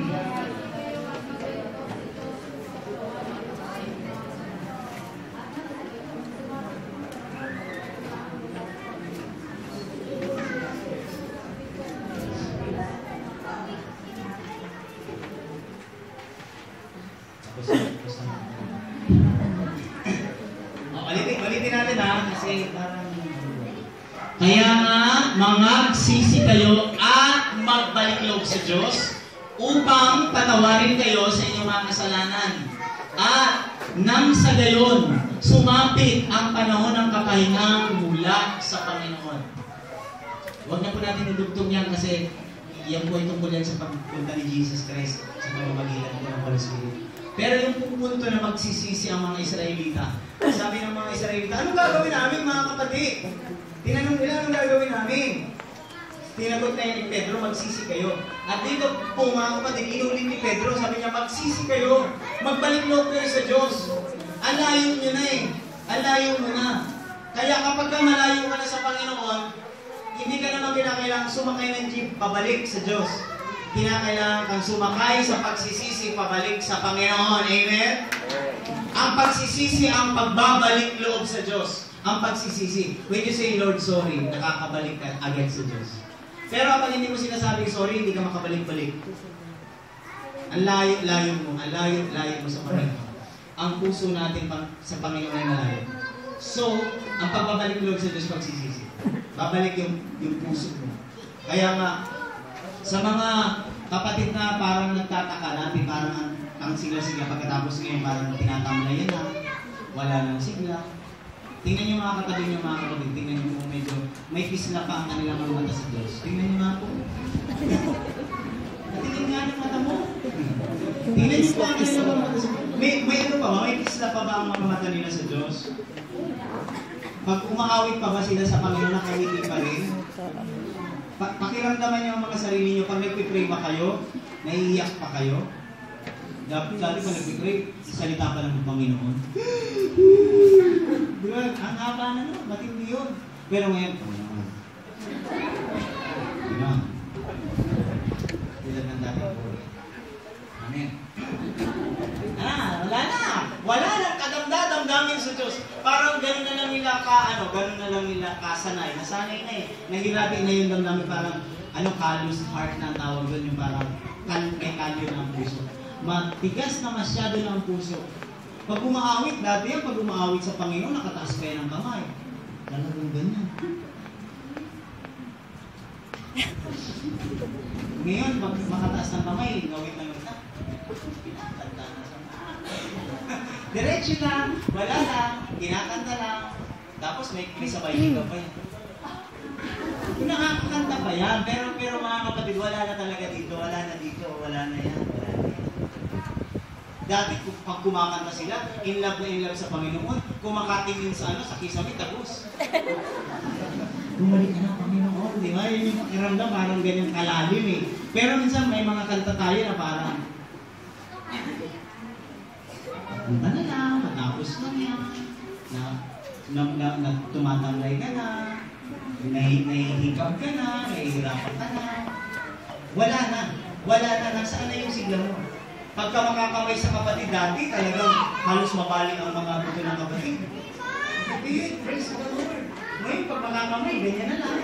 ulitin natin kasi parang... Kaya nga, magsisi kayo at magbalik loob sa Diyos upang patawarin kayo sa inyong mga kasalanan. At nang sa gayon, sumapit ang panahon ng kapahingang mula sa Panginoon. Huwag na po natin idugtong yan kasi yan po ay tungkol yan sa pagpunta ni Jesus Christ sa pamamagitan po ng Holy Spirit. Pero yung punto na magsisisi ang mga Israelita, sabi ng mga Israelita, anong gagawin namin mga kapatid? Tinanong nila, anong gagawin namin? Tinagot na ni Pedro, magsisi kayo. At dito po mga kapatid, inulit ni Pedro, sabi niya, magsisi kayo, magbalik loob kayo sa Diyos. Alayo nyo na eh. Alayo mo na. Kaya kapag ka malayo ka na sa Panginoon, hindi ka naman kinakailangan sumakay ng jeep, pabalik sa Diyos. Kinakailangan kang sumakay sa pagsisisi, pabalik sa Panginoon. Amen? Ang pagsisisi, ang pagbabalik loob sa Diyos. Ang pagsisisi. When you say, Lord, sorry, nakakabalik ka agad sa Diyos. Pero kapag hindi mo sinasabing sorry, hindi ka makabalik-balik. Ang layo-layo mo, ang layo-layo mo sa Panginoon. Ang puso natin sa Panginoon ay malayo. So, ang pagbabalik loob sa Diyos, pagsisisi. Babalik yung puso mo. Kaya nga, sa mga kapatid na parang nagtataka natin, parang ang sigla-sigla pagkatapos ngayon, parang tinatamlayan na, wala nang sigla. Tingnan niyo mga katabi niyo mga kapatid, tingnan niyo kung medyo may kisla pa ang kanilang mga mata sa Diyos. Tingnan niyo mga po. Tingnan nga ng mata mo. Tingnan niyo pa ang kanilang mga mata sa Diyos. May ano pa ba? May kisla pa ba ang mga mata nila sa Diyos? Pag umaawit pa ba sila sa Panginoon, nakawiti pa rin? Pakiramdaman niyo ang mga sarili niyo, pag nagpipray ba kayo, naiiyak pa kayo? Dati pa nagpipray, salita pa ng Panginoon. Diba? Ang haba na no, matindi yun. Pero ngayon, diba? Tulad ng dati. Amen. Wala na. Wala nang kadamdamdamin sa Diyos. Parang gano'n na lang nila gano'n na lang nila kasanay. Nasanay na eh. Nahiratin na yung damdamin parang, callous heart na tawag doon, yung parang may kalyo na ang puso. Matigas na masyado na ang puso. Pag umaawit, dati yan, pag umaawit sa Panginoon, nakataas kayo ng kamay. Talagang ganyan. Ngayon, pag makataas ng kamay, gawin lang na. Pinakanta na sa diretso lang, wala lang, kinakanta lang. Tapos may sabay ka pa yan. Kung nakakakanta pa yan, pero mga kapatid, wala na talaga dito, wala na dito, wala na yan. Dati pag kumakanta sila, in love sa Panginoon, kumakatingin sa sa kisame, tapos. Bumalik ka na, Panginoon, di ba? Yun yung pakiramdam, parang ganyan kalalim eh. Pero minsan may mga kanta tayo na parang, punta na lang, matapos lang yan, na tumatamlay ka na, nahihigab ka na, nahihirapan ka na. Wala na, nasaan na yung sigla mo? Pagka makakamay sa kapatid dati, talagang halos mabalik ang mga buto ng kapatid. Praise the Lord. Ngayon, pag makakamay, ganyan na lang.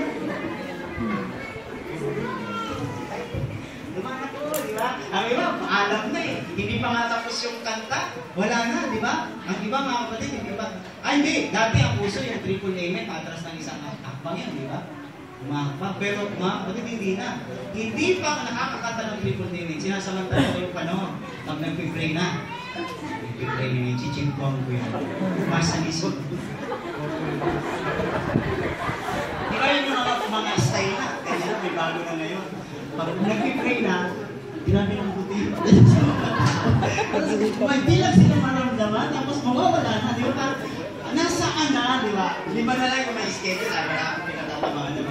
Lumanak ko, di ba? Ang iba, paalam na eh. Hindi pa nga tapos yung kanta, wala na, di ba? Ang iba mga kapatid, hindi ba? Hindi. Dati ang puso, yung triple amen, patras ng isang akbang yan, di ba? Umakbang. Pero mga kapatid, hindi na. Hindi pa nakakakanta ng triple amen. Sinasamantala ko yung panahon. Pag nagpipray na. Nagpipray na yung chichimpong ko yan. Masa lisod. Di ba yun yung mga style na? Kaya may bago na ngayon. Pag nagpipray na, grabe ng puti. Hindi lang sila maramdaman, tapos mawawala na. Di ba? Nasaan na, di ba? Lima na lang yung may schedule. Wala akong pinatatamaan na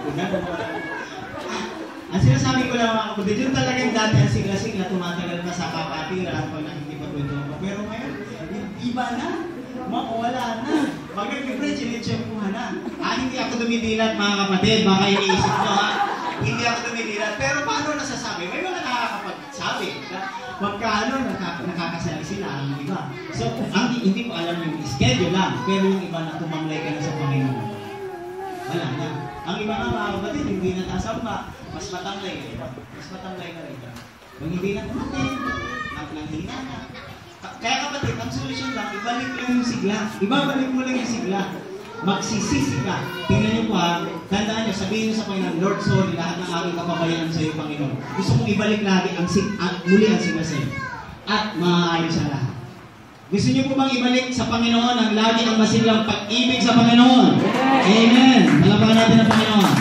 ang sinasabi ko lang mga kapatid, yun talagang dati ang sigla-sigla tumatagal na sa kapatid lahat pag nakikipagpunto ko. Pero ngayon, iba na. Wala na. Pag nag-pray, chinitsyempuhan na. Hindi ako dumidilat mga kapatid. Baka iniisip ko hindi ako tumidilat. Pero paano nasasabi? May mga nakakapagsabi. Magkano nakakasali sila, ang iba. So, hindi ko alam yung schedule lang, pero yung iba na tumamlay ka na sa Panginoon. Wala na. Ang iba nga mga kapatid, hindi na tasamba, mas matamlay ka iba. Mas matamlay ka iba. Kung hindi na kumatin, nanghina na. Kaya kapatid, ang solusyon lang, ibalik lang yung sigla. Ibabalik mo lang yung sigla. Magsisisi ka. Tingnan niyo po ha, tandaan niyo, sabihin niyo sa Panginoon, Lord, sorry, lahat ng aking kapabayaan sa iyo, Panginoon. Gusto mong ibalik lagi muli ang sigla sa iyo. At maayos ang lahat. Gusto niyo po bang ibalik sa Panginoon ang lagi ang masiglang pag-ibig sa Panginoon? Amen! Palapakan natin ang Panginoon.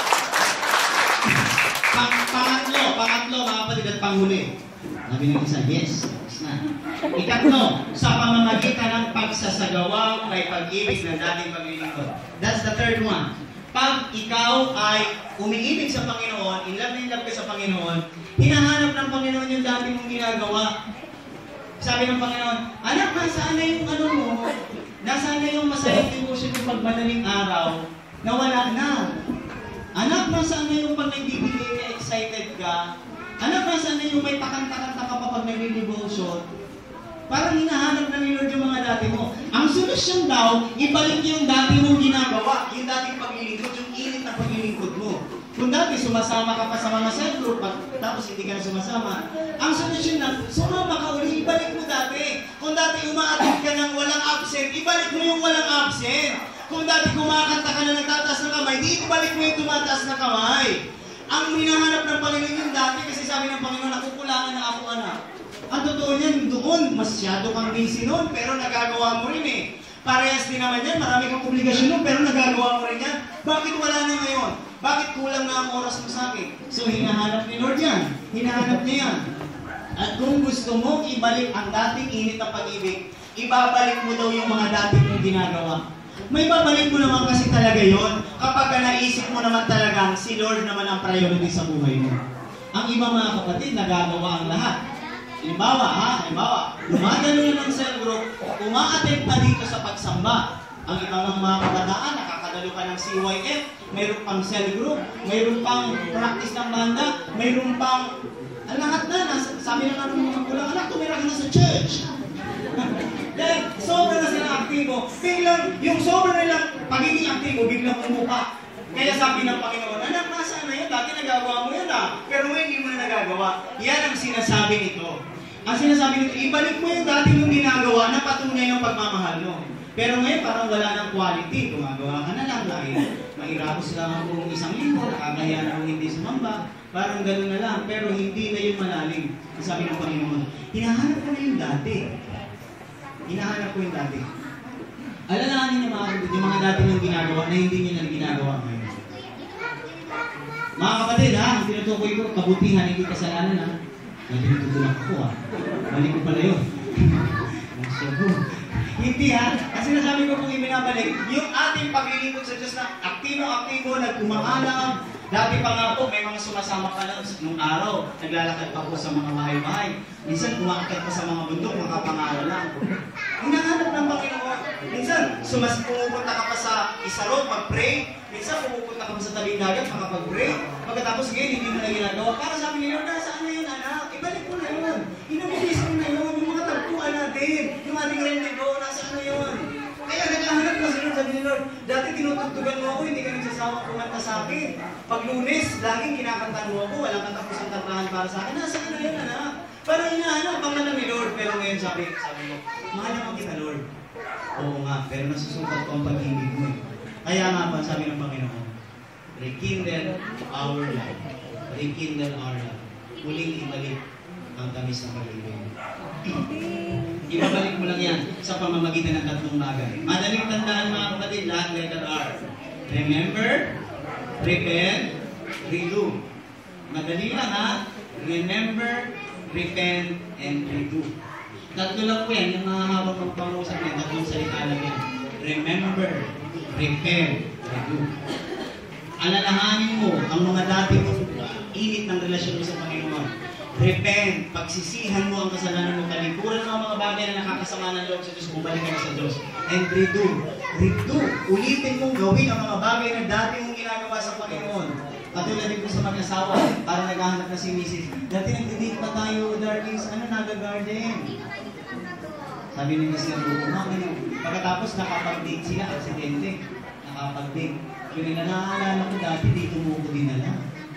Pangatlo, mga kapatid, at panghuli. Sabi ng isa, yes. Na. Ikatlo, sa pamamagitan ng pagsasagawang may pag-ibig ng dating paglilingkod. That's the third one. Pag ikaw ay umiibig sa Panginoon, in love ka sa Panginoon, hinahanap ng Panginoon yung dati mong ginagawa. Sabi ng Panginoon, anak, nasaan na yung ano mo? Nasaan na yung masayang devotion ng pagmadaling araw? Nawala na. Anak, nasaan na yung pag nagbibigay ka, excited ka? Anak, nasaan na yung may pakanta-kanta ka pa pag nagre-devotion? Parang hinahanap na ni Lord yung mga dati mo. Ang solusyon daw, ibalik yung dati mong ginagawa, yung dating paglilingkod, yung init na paglilingkod mo. Kung dati sumasama ka pa sa mga cell group, tapos hindi ka na sumasama, ang solusyon lang, sumama ka uli, ibalik mo dati. Kung dati umaattend ka ng walang absent, ibalik mo yung walang absent. Kung dati kumakanta ka na nagtataas ng kamay, di ibalik mo yung tumataas na kamay. Ang hinahanap ng Panginoon yung dati kasi sabi ng Panginoon, nakukulangan na ako, anak. Ang totoo niyan, doon, masyado kang busy noon, pero nagagawa mo rin eh. Parehas din naman yan, marami kang obligasyon noon, pero nagagawa mo rin yan. Bakit wala na ngayon? Bakit kulang na ang oras mo sa akin? So, hinahanap ni Lord yan. Hinahanap niya yan. At kung gusto mo ibalik ang dating init na pag-ibig, ibabalik mo daw yung mga dating mong ginagawa. May babalik mo naman kasi talaga yon kapag naisip mo naman talagang si Lord naman ang priority sa buhay mo. Ang iba mga kapatid, nagagawa ang lahat. Halimbawa, dumadalo na ng cell group, umaattend pa dito sa pagsamba. Ang ibang mga kabataan, nakakadalo ka ng CYF, mayroon pang cell group, mayroon pang practice ng banda, mayroon pang, ang lahat na, sabi na nga ng mga kulang, anak, tumira ka na sa church. Dahil sobra na sila aktibo, biglang, yung sobra nilang pagiging aktibo, biglang umupa. Kaya sabi ng Panginoon, anak, nasaan na yun? Dati nagagawa mo yun pero ngayon hindi mo na nagagawa. Yan ang sinasabi nito. Ang sinasabi nito, ibalik mo yung dati mong ginagawa na patunay ng pagmamahal mo. Pero ngayon parang wala ng quality. Gumagawa ka na lang dahil mahirapos lang ang buong isang linggo, nakakahiya na kung hindi sumamba. Parang gano'n na lang, pero hindi na yung malalim. Sabi ng Panginoon, hinahanap ko na yung dati. Hinahanap ko yung dati. Alalahanin niyo mga kapatid, yung mga dati niyong ginagawa na hindi niyo na ginagawa ngayon. Mga kapatid ha, ang tinutukoy ko, kabutihan, hindi kasalanan ha. Tinutulak ako ha. Mali ko pala yun. Hindi ha. Kasi nasabi ko kung ibinabalik, yung ating paglilingkod sa Diyos na aktibo-aktibo, nagkumakalam. Dati pa nga po, may mga sumasama pa lang nung araw. Naglalakad pa po sa mga bahay-bahay. Minsan, kumakakit pa sa mga bundok, makapangaral lang. Hinahanap ng Panginoon. Minsan, pumupunta ka pa sa isarot, mag-pray. Minsan, pumupunta ka pa sa tabing dagat, makapag-pray. Pagkatapos ngayon, hindi mo na ginagawa. Para sabi ni Lord, nasaan na yun, anak? Ibalik mo na yun. Inabilis mo na yun. Yung mga tagpuan natin, yung ating rendido, nasaan na yun? Kaya naghahanap na sila, sabi ni Lord, dati tinutugtugan mo ako, hindi ka nagsasawa kumanta sa akin. Pag Lunes, laging kinakantan mo ako, walang katapusang kantahan para sa akin. Nasaan na yun, anak? Parang hinahanap ang alam ni Lord, pero ngayon sabi mo, mahal naman kita, Lord. Oo nga, pero nasusukat ko ang pag-ibig mo eh. Kaya nga pa, sabi ng Panginoon, rekindle our love. Rekindle our love. Muling ibalik ang tamis ng pag-ibig. Ibabalik mo lang yan sa pamamagitan ng tatlong bagay. Madaling tandaan mga kapatid, lahat letter R. Remember, repent, redo. Madali lang ha. Remember, repent, and redo. Tatlo lang po yan, yung mga habang magpangusap yan, tatlong salita lang yan. Remember, repent, redo. Alalahanin mo ang mga dati mong init ng relasyon mo sa Panginoon. Repent, pagsisihan mo ang kasalanan mo, talikuran mo ang mga bagay na nakakasama ng loob sa Diyos, bumalik ka sa Diyos. And redo, ulitin mong gawin ang mga bagay na dati mong ginagawa sa Panginoon. Katulad din ko sa mag-asawa, parang naghahanap na si Mrs. Dati nag-date pa tayo, darlings, naga-garden. Sabi ni Mrs. Pagkatapos nakapag-date sila, aksidente. Nakapag-date. Yung naalala ko dati, dito mo ko dinala.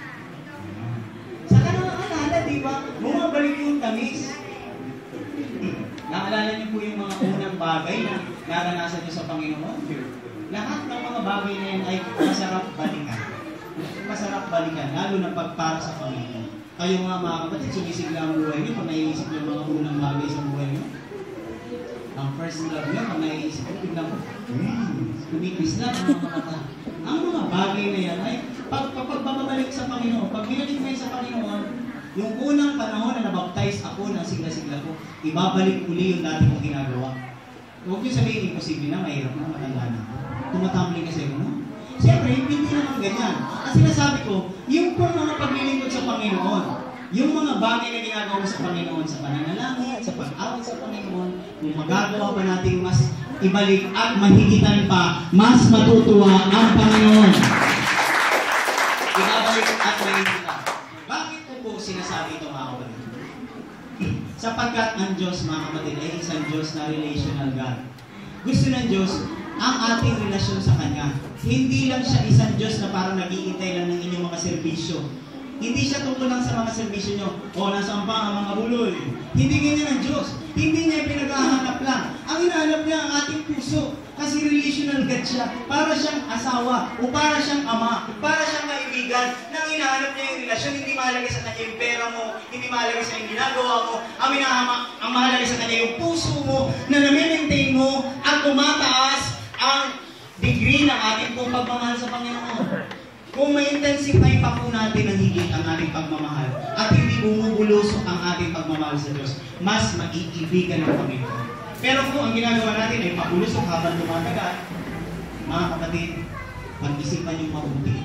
Saka nakaalala, di ba? Bumabalik yung tamis. Naalala niyo po yung mga unang bagay na naranasan niyo sa Panginoon? Lahat ng mga bagay na yan ay masarap balikan. Masarap balikan, lalo na pagpara sa Panginoon. Kayo mga kapatid, sumisigla ang buhay niyo pag naiisip niyo mga unang bagay sa buhay niyo. Ang first love niyo, pag naiisip niyo, biglang, kumikis lang ang mga mata. Ang mga bagay na yan ay pagpapabalik sa Panginoon. Pag binalik mo yan sa Panginoon, yung unang panahon na nabaptize ako ng sigla-sigla ko, ibabalik uli yung dati kong ginagawa. Huwag niyo sabihin, imposible na, mahirap na, matanda na. Tumatambling kasi ako, no? Siyempre, hindi naman ganyan. Kasi sinasabi ko, yung pong mga paglilingkod sa Panginoon, yung mga bagay na ginagawa mo sa Panginoon, sa pananalangin, sa pag-awit sa Panginoon, kung magagawa pa natin mas ibalik at mahigitan pa, mas matutuwa ang Panginoon. Ibabalik at mahigitan. Bakit ko po sinasabi ito, mga kapatid? Sapagkat ang Diyos, mga kapatid, ay isang Diyos na relational God. Gusto ng Diyos ang ating relasyon sa Kanya. Hindi lang siya isang Diyos na parang nag-iintay lang ng inyong mga serbisyo. Hindi siya tungkol lang sa mga serbisyo nyo. O, nasaan pa ang mga buloy? Hindi ganyan ang Diyos. Hindi niya pinaghahanap lang. Ang hinahanap niya ang ating puso. Kasi relational God siya. Para siyang asawa o para siyang ama. Para siyang kaibigan. Nang hinahanap niya yung relasyon, hindi mahalaga sa kanya yung pera mo. Hindi mahalaga sa yung ginagawa mo. Ang mahalaga sa kanya yung puso mo na nami-maintain mo at tumataas ang degree ng ating pong pagmamahal sa Panginoon. Kung ma-intensify pa po natin ang higit ang ating pagmamahal at hindi bumubulusok ang ating pagmamahal sa Diyos, mas maiibigan ng Panginoon. Pero kung ang ginagawa natin ay pabulusok habang tumatagal, mga kapatid, pag-isipan yung mabuti.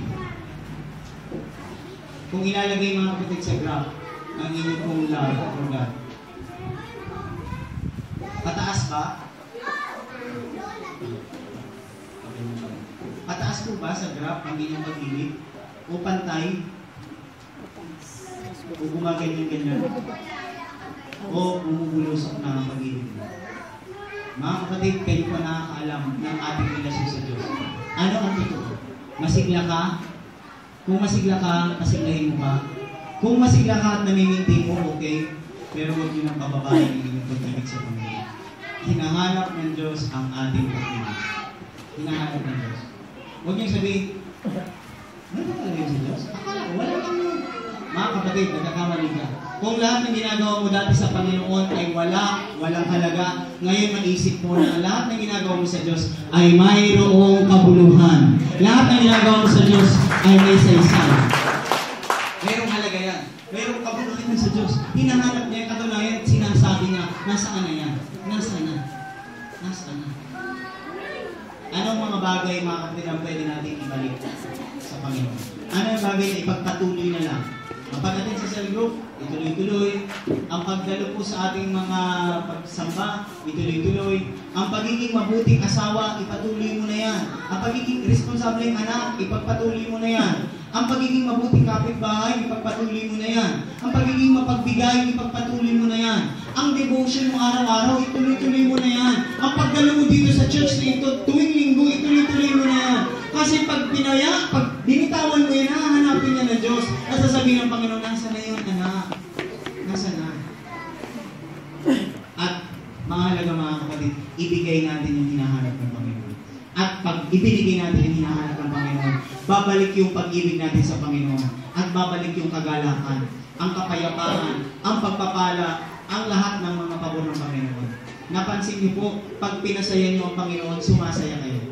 Kung ilalagay mga kapatid sa graph, ang inyong pong love for God, pataas ba? Pataas po ba sa graph ang inyong pag-ibig? O pantay? O gumaganyan-ganyan? O bumubulusok na ang pag-ibig mo? Mga kapatid, kayo pa nakakaalam ng ating relasyon sa Diyos. Ano ang totoo? Masigla ka? Kung masigla ka, pasiglahin mo ba? Kung masigla ka at namiminti mo, okay. Pero huwag nyo nang pababayan ang inyong pag-ibig sa Panginoon. Hinahanap ng Diyos ang ating pag-ibig. Hinahanap ng Diyos. Huwag niyong sabihin, ano ba talaga sa Diyos? Akala ko, wala kang yun. Mga kapatid, nagkakamali ka. Kung lahat ng ginagawa mo dati sa Panginoon ay walang halaga, ngayon maisip mo na lahat ng ginagawa mo sa Diyos ay mayroong kabuluhan. Lahat ng ginagawa mo sa Diyos ay may saysay. Mayroong halaga yan. Mayroong kabuluhan sa Diyos. Hinahanap niya, katulayan, sinasabi niya, nasaan na yan? Nasaan na? Nasaan na? Anong mga bagay, mga kapatid, ang pwede natin ibalik sa Panginoon? Ano yung bagay na ipagpatuloy na lang? Ang pagdating sa cell group, ituloy-tuloy. Ang pagdalo po sa ating mga pagsamba, ituloy-tuloy. Ang pagiging mabuting asawa, ipatuloy mo na yan. Ang pagiging responsableng anak, ipagpatuloy mo na yan. Ang pagiging mabuting kapitbahay, ipagpatuloy mo na yan. Ang pagiging mapagbigay, ipagpatuloy mo na yan. Ang devotion mo araw-araw, ituloy-tuloy mo na yan. Ang pagdalo mo dito sa church na ito, tuwing linggo, ituloy-tuloy mo na yan. Kasi pag binitawan mo yan, hahanapin niya ng Diyos. At sasabihin ng Panginoon, nasa na yun, anak? Nasa na? At mahalaga mga kapatid, ibigay natin yung hinahanap ng Panginoon. At pag ibinigay natin yung hinahanap ng Panginoon, babalik yung pag-ibig natin sa Panginoon. At babalik yung kagalakan, ang kapayapaan, ang pagpapala, ang lahat ng mga pabor ng Panginoon. Napansin niyo po, pag pinasaya niyo ang Panginoon, sumasaya kayo.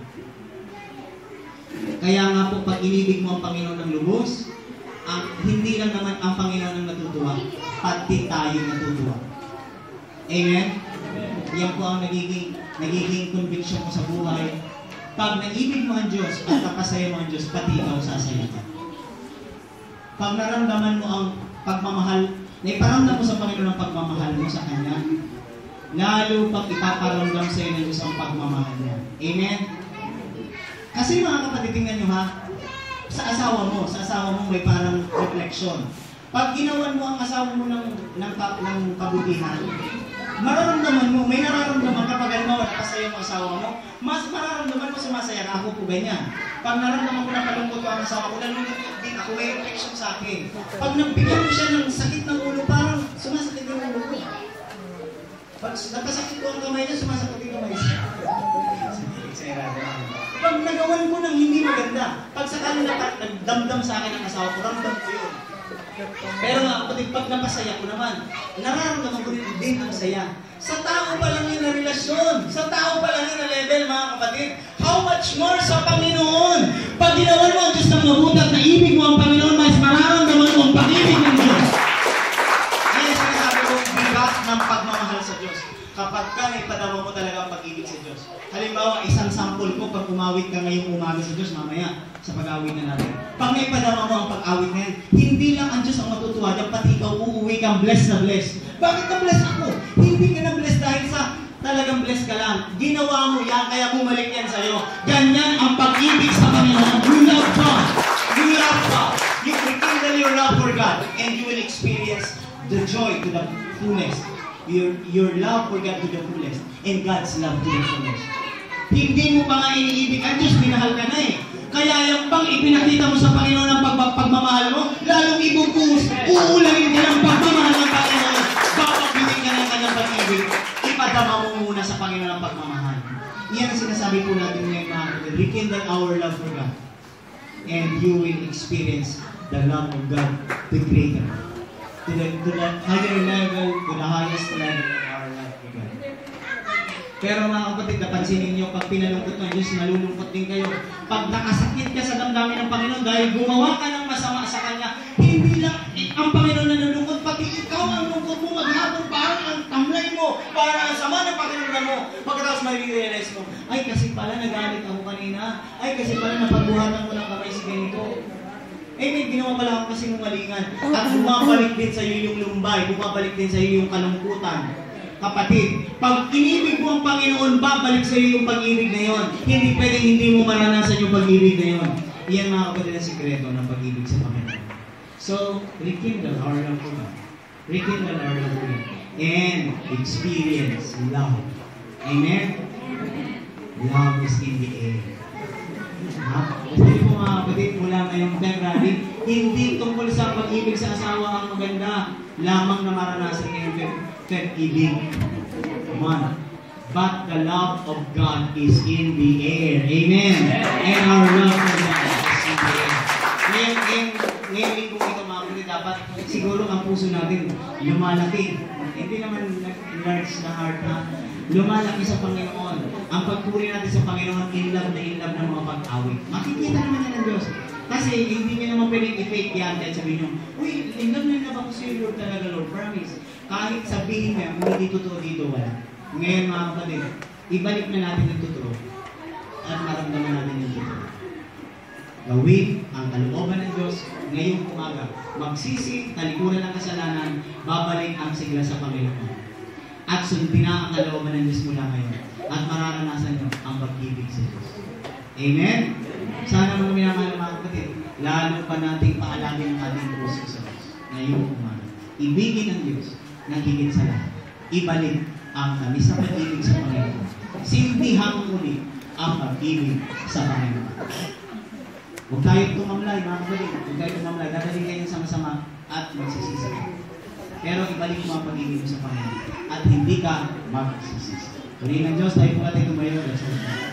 Kaya nga po, pag inibig mo ang Panginoon ng lubos, hindi lang naman ang Panginoon ang natutuwa, pati tayo natutuwa. Amen? Yan po ang nagiging conviction mo sa buhay. Pag naibig mo ang Diyos at napasaya mo ang Diyos, pati ikaw sasaya ka. Pag naramdaman mo ang pagmamahal, naiparamdam mo sa Panginoon ang pagmamahal mo sa Kanya, lalo pag ipaparamdam sa iyo ng Diyos ang pagmamahal niya. Amen? Kasi mga kapatid, tingnan nyo ha, sa asawa mo may parang reflection. Pag ginawan mo ang asawa mo ng kabutihan, mararamdaman mo, may nararamdaman kapag halimbawa nakasaya mo asawa mo, mas mararamdaman mo sumasaya ka, ako po ganyan. Pag naramdaman ko na palungkot ko ang asawa ko, nalungkot din ako, may reflection sa akin. Pag nabigyan mo siya ng sakit ng ulo, parang sumasakit yung ulo ko. Pag nagkasakit ko ang kamay niya, sumasakit yung kamay niya. Pag nagawan ko ng hindi maganda, pag sakali nagdamdam sa akin ang asawa ko, ramdam ko yun. Pero nga, pag napasaya ko naman, nararamdaman ko din ang saya. Sa tao pa lang yun na relasyon. Sa tao pa lang yun na level, mga kapatid. How much more sa Panginoon? Pag ginawan mo ang Diyos ng mabuti at naibig mo ang Panginoon, mas mararamdaman mo ang pag-ibig ng Diyos. Yan ang sinasabi ko, bigat ng pagmamahal sa Diyos. Kapag ka naipadama mo talaga ang pag-ibig sa Diyos. Halimbawa, isang sample ko, pag umawit ka ngayong umaga sa Diyos, mamaya, sa pag-awit na natin. Pag naipadama mo ang pag-awit na yan, hindi lang ang Diyos ang matutuwa dyan, pati ikaw uuwi kang blessed na blessed. Bakit na blessed ako? Hindi ka na blessed dahil sa talagang blessed ka lang. Ginawa mo yan, kaya bumalik yan sa'yo. Ganyan ang pag-ibig sa Panginoon. You love God. You love God. You rekindle your love for God, and you will experience the joy to the fullest. Your love for God to the fullest, and God's love to the fullest. Hindi mo pa nga iniibig ang Diyos, minahal ka na eh. Kaya yung pang ipinakita mo sa Panginoon ang pagmamahal mo, lalong ibubuhos, uulangin ka ng pagmamahal ng Panginoon. Babagbitin ka ng kanyang pag-ibig, ipadama mo muna sa Panginoon ang pagmamahal. Iyan ang sinasabi po natin ngayon, mga kapatid. Rekindle our love for God, and you will experience the love of God to greater. To the higher level, to the highest level of our love for God. Pero mga kapatid, napansin ninyo, pag pinalungkot ng Diyos, nalulungkot din kayo. Pag nakasakit ka sa damdamin ng Panginoon dahil gumawa ka ng masama sa Kanya, hindi lang ang Panginoon nalulungkot, pati ikaw ang lungkot mo, maghapon parang ang tamlay mo, parang ang sama ng Panginoon mo. Pagkatapos may realize mo, ay kasi pala nagalit ako kanina, ay kasi pala napagbuhatan ko ng kamay si ganito. Eh, may ginawa pala ako kasi nungalingan. At bumabalik din sa iyo yung lumbay, bumabalik din sa iyo yung kalungkutan. Kapatid, pag inibig mo ang Panginoon, babalik sa iyo yung pag-ibig na yon. Hindi pwedeng hindi mo maranasan yung pag-ibig na yon. Iyan mga kapatid ang sikreto ng pag-ibig sa Panginoon. So, rekindle our love for God. Rekindle our love for God. And experience love. Amen? Love is in the air. Hindi po mga kapatid, mula ngayong February, hindi tungkol sa pag-ibig sa asawa ang maganda, lamang na maranasan ngayong pag-ibig. But the love of God is in the air. Amen? And our love for God is in the air. Ngayong lingkong ito mga kapatid, dapat siguro ang puso natin lumalaki. Hindi naman large na heart na lumalaki sa Panginoon. Ang pagpuri natin sa Panginoon, in love ng mga pag-awit. Makikita naman yan ng Diyos. Kasi hindi niya naman pwedeng i-fake yan. Dahil sabihin niyo, uy, in love ako sa iyo, Lord talaga, Lord. Promise. Kahit sabihin niya, hindi totoo dito, wala. Ngayon mga kapatid, ibalik na natin yung totoo. At maramdaman natin yung totoo. Gawin ang kalooban ng Diyos ngayong umaga. Magsisi, talikuran ng kasalanan, babalik ang sigla sa Panginoon. At sundin na ang kalooban ng Diyos mula ngayon. At mararanasan nyo ang pag-ibig sa Diyos. Amen? Sana mga minamahal mga kapatid, lalo pa nating paalagin ang ating puso sa Diyos. Ngayong umaga. Ibigin ang Diyos na higit sa lahat. Ibalik ang tamis na pag-ibig sa Panginoon. Sindihang muli ang pag-ibig sa Panginoon. Huwag tayo tumamlay, mga kapatid. Huwag tayo tumamlay. Dadaling kayo sama-sama at magsisisi. Pero ibalik mo ang pag-ibig sa Panginoon. At hindi ka magsisisi. Purihin ng Diyos, tayo po natin tumayo.